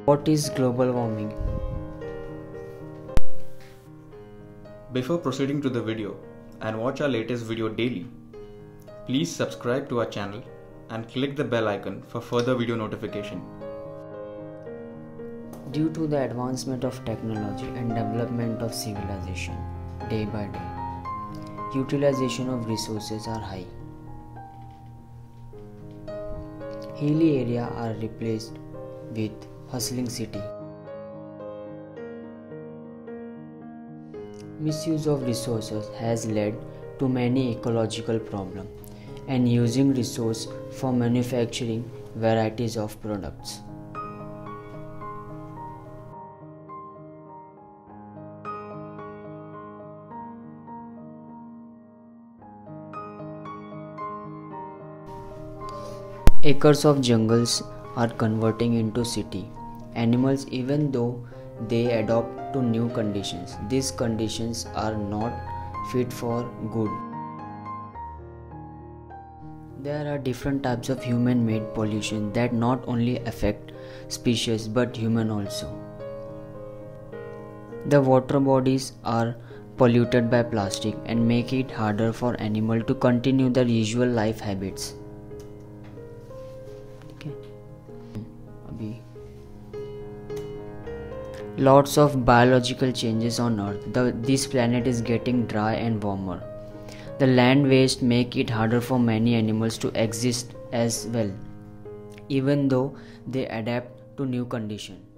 What is global warming? Before proceeding to the video and watch our latest video daily, please subscribe to our channel and click the bell icon for further video notification. Due to the advancement of technology and development of civilization, day by day, utilization of resources are high. Hilly areas are replaced with hustling city. Misuse of resources has led to many ecological problems and using resources for manufacturing varieties of products. Acres of jungles are converting into city. Animals, even though they adapt to new conditions, these conditions are not fit for good. There are different types of human-made pollution that not only affect species but human also. The water bodies are polluted by plastic and make it harder for animals to continue their usual life habits. Lots of biological changes on Earth. This planet is getting dry and warmer. The land waste make it harder for many animals to exist as well, even though they adapt to new conditions.